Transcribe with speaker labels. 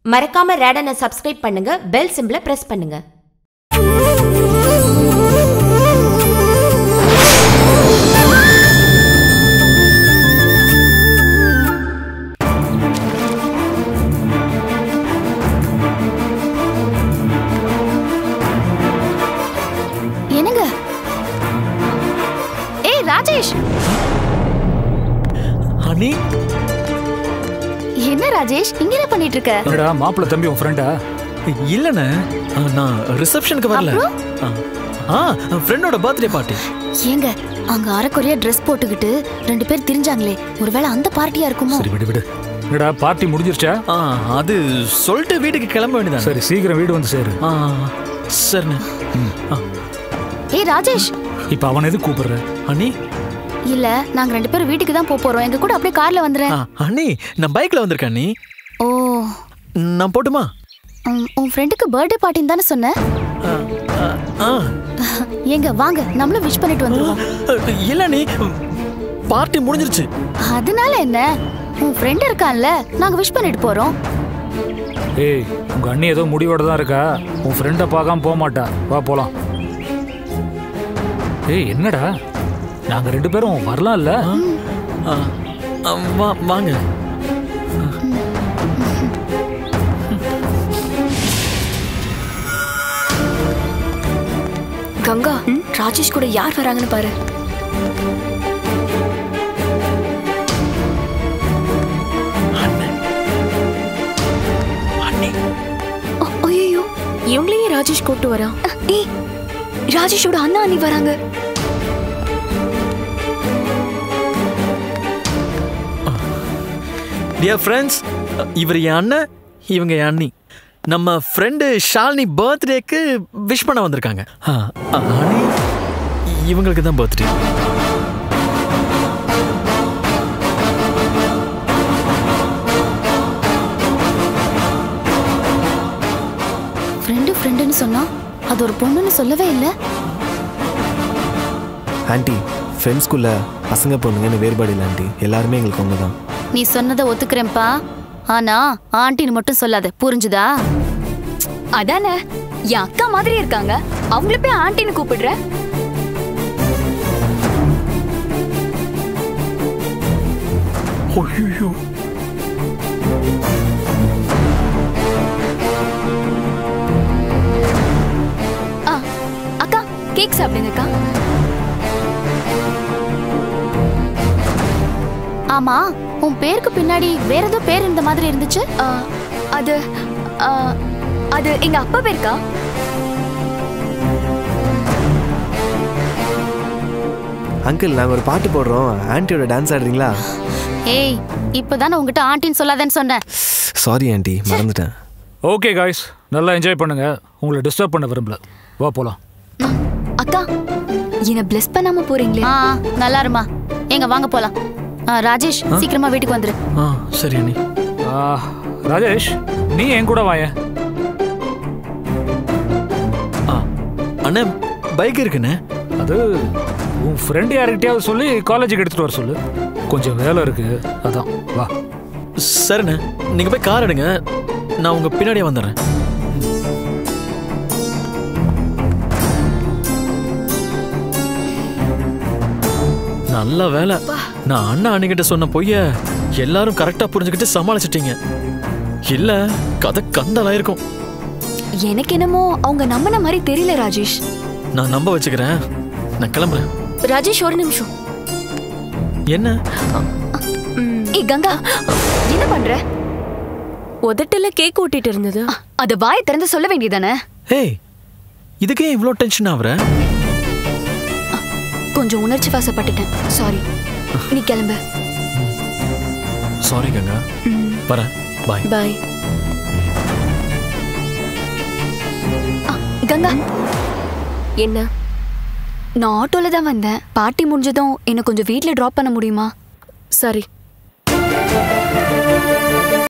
Speaker 1: மறக்காம ரேடனை சப்ஸ்கிரைப் பண்ணுங்க, பெல் சிம்பிளை பிரஸ் பண்ணுங்க.
Speaker 2: என்னங்க? ஏய் ராஜேஷ்.
Speaker 3: ஹனி,
Speaker 2: என்ன ராஜேஷ் இங்க என்ன பண்ணிட்டு இருக்க?
Speaker 3: என்னடா மாப்பிள்ள தம்பி உன் ஃப்ரெண்டா? இல்லண்ணே, நான் ரிசப்ஷனுக்கு வரல. ஃப்ரெண்டோட பர்த்டே பார்ட்டி.
Speaker 2: ஏங்க அங்க அரைக்குறையா ட்ரெஸ் போட்டுக்கிட்டு ரெண்டு பேர் திரிஞ்சாங்களே, ஒருவேளை அந்த பார்ட்டியா இருக்குமோ?
Speaker 3: சரி விடு விடு. என்னடா பார்ட்டி முடிஞ்சிருச்சா? அது சொல்லிட்டு வீட்டுக்கு கிளம்ப வேண்டியதான். சரி சீக்கிரம் வீடு வந்து சேரு. சரிண்ணே.
Speaker 2: ஏய் ராஜேஷ்,
Speaker 3: இப்ப அவன் எது கூப்பிடுற? ஹனி
Speaker 2: இல்ல, நாங்க ரெண்டு பேரும் வீட்டுக்கு தான் போறோம். எங்க கூட அப்படியே கார்ல வந்துறேன்.
Speaker 3: ஹனி, நான் பைக்ல வந்திருக்கேன். நீ
Speaker 2: ஓ,
Speaker 3: நான் போட்டுமா?
Speaker 2: உன் ஃப்ரெண்டுக்கு பர்த்டே பார்ட்டின்னு தானே சொன்ன? ஏங்க வாங்க நம்மளும் விஷ் பண்ணிட்டு வந்துருவோம்.
Speaker 3: இல்ல நீ பார்ட்டி முடிஞ்சிருச்சு.
Speaker 2: அதனால என்ன, உன் ஃப்ரெண்ட் இருக்கான்ல, நாங்க விஷ் பண்ணிட்டு போறோம்.
Speaker 3: ஏய், உங்க அண்ணி ஏதோ முடிவோட தான் இருக்கா. உன் ஃப்ரெண்டை பார்க்காம போக மாட்டா. வா போலாம். ஏய் என்னடா, நாங்க ரெண்டு பேரும் வரலாம்ல? வாங்க.
Speaker 4: கங்கா, ராஜேஷ் கூட யார் வராங்கன்னு பாரு. ஐயோ, இவங்களையும் ராஜேஷ் கூப்பிட்டு வரான். ஏய், ராஜேஷோட அண்ணா அண்ணி வராங்க.
Speaker 3: டியர் ஃப்ரெண்ட்ஸ், இவர் என் அண்ணன், இவங்க என் அண்ணி. நம்ம ஃப்ரெண்டு ஷாலினி பர்த்டேக்கு விஷ் பண்ண வந்திருக்காங்க. அண்ணி, இவங்களுக்கு தான் பர்த்டே.
Speaker 2: ஃப்ரெண்டு ஃப்ரெண்டுன்னு சொன்னா அது ஒரு பொண்ணுன்னு சொல்லவே இல்லை.
Speaker 5: ஆண்டி, ஃப்ரெண்ட்ஸ்குள்ள பசங்க பொண்ணுங்கன்னு வேறுபாடு இல்லை ஆண்டி, எல்லாருமே எங்களுக்கு ஒன்று தான்.
Speaker 2: நீ சொன்னதை ஒத்துக்கிறேன்ப்பா, ஆனா ஆண்டின்னு மட்டும் சொல்லாத, புரிஞ்சுதா?
Speaker 4: அதானே, என் அக்கா மாதிரி இருக்காங்க, அவங்கள போய் ஆண்டின்னு கூப்பிடுற.
Speaker 3: ஐயோ,
Speaker 4: அக்கா கேக் சாப்பிடுங்க அக்கா.
Speaker 2: ஆமா, உன் பேருக்கு பின்னாடி வேற ஏதோ பேர் இந்த மாதிரி இருந்துச்சு.
Speaker 4: அது அது எங்க அப்பா பேருக்கா?
Speaker 5: அங்கிள், நாங்கள் ஒரு பாட்டு போடுறோம், ஆண்டியோட டான்ஸ் ஆடுறீங்களா?
Speaker 2: ஏய், இப்பதானே உங்ககிட்ட ஆண்டின்னு சொல்லாதேன்னு சொன்னேன்.
Speaker 5: சாரி ஆண்டி, மறந்துட்டேன்.
Speaker 3: ஓகே காய்ஸ், நல்லா என்ஜாய் பண்ணுங்க. உங்களை டிஸ்டர்ப் பண்ண விரும்பல. வா போலாம்.
Speaker 4: அக்கா, என்ன பிளஸ் பண்ணாம போறீங்களே?
Speaker 2: நல்லா இருமா. எங்க வாங்க போலாம். ராஜேஷ், சீக்கிரமா வீட்டுக்கு வந்துரு.
Speaker 3: சரி அண்ணி. ராஜேஷ், நீ என் கூட வாய. அண்ணே, பைக் இருக்குண்ணே. அது உன் ஃப்ரெண்ட் யார்கிட்டயாவது சொல்லி காலேஜுக்கு எடுத்துட்டு வர சொல்லு. கொஞ்சம் வேலை இருக்கு, அதான். வா. சரிண்ணே, நீங்க போய் கார் எடுங்க, நான் உங்க பின்னாடியே வந்துடுறேன். நல்ல வேலை, நான் அண்ணா அண்ணிக்கிட்ட சொன்ன பொய்ய எல்லாரும் கரெக்டா புரிஞ்சுக்கிட்டு சமாளிச்சிட்டீங்க. இல்ல கதை கந்தலாயிருக்கும்.
Speaker 4: எனக்கு என்னமோ அவங்க நம்பின மாதிரி தெரியல ராஜேஷ்.
Speaker 3: நான் நம்ப வச்சுக்கிறேன், நான் கிளம்புறேன்.
Speaker 4: ராஜேஷ் ஒரு நிமிஷம்.
Speaker 3: என்ன?
Speaker 4: ஏய் கங்கா, என்ன பண்ற?
Speaker 1: உதட்டுல கேக் ஊட்டிட்டு இருந்தது,
Speaker 4: அத வாயை திறந்து சொல்ல வேண்டியதானே?
Speaker 3: ஏய், இதுக்கே இவ்ளோ டென்ஷன் ஆவற?
Speaker 4: கொஞ்சம் உணர்ச்சி வசப்பட்டுட்டேன், சாரி. நீ கிளம்பு.
Speaker 3: சாரி கங்கா, வரேன். பாய்
Speaker 4: பாய். கங்கா,
Speaker 1: என்ன?
Speaker 4: நான் ஆட்டோல தான் வந்தேன். பார்ட்டி முடிஞ்சதும் என்ன கொஞ்சம் வீட்ல டிராப் பண்ண முடியுமா?
Speaker 1: சரி.